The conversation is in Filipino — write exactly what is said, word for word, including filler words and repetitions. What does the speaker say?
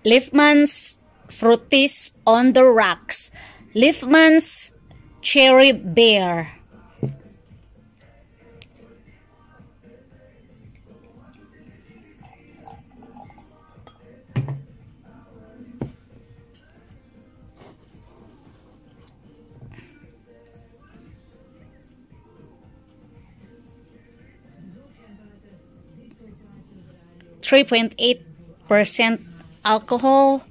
Liefmans Fruities on the Rocks, Liefmans Cherry Bear. three point eight percent alcohol,